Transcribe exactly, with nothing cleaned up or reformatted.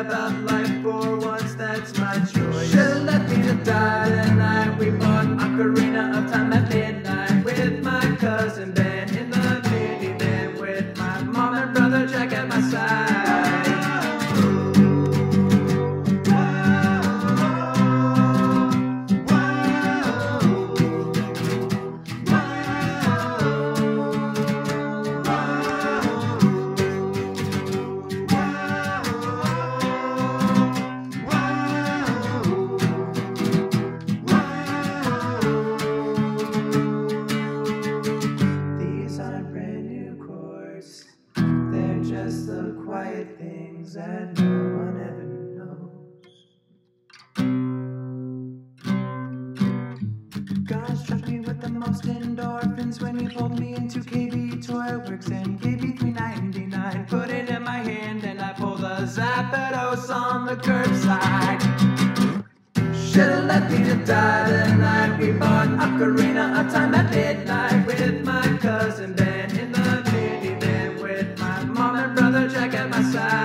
about life for once, that's my choice. Should've left me to die tonight. We bought Ocarina of Time at midnight with my cousin Ben in the minivan with my mom and brother Jack at my side. They're just the quiet things that no one ever knows. God struck me with the most endorphins when he pulled me into K B Toy Works and gave me three ninety-nine. Put it in my hand and I pulled a Zapdos on the curbside. Should've left me to die tonight. We bought Ocarina of Time at midnight with my cousin Ben in the minivan with my mom and brother Jack at my side.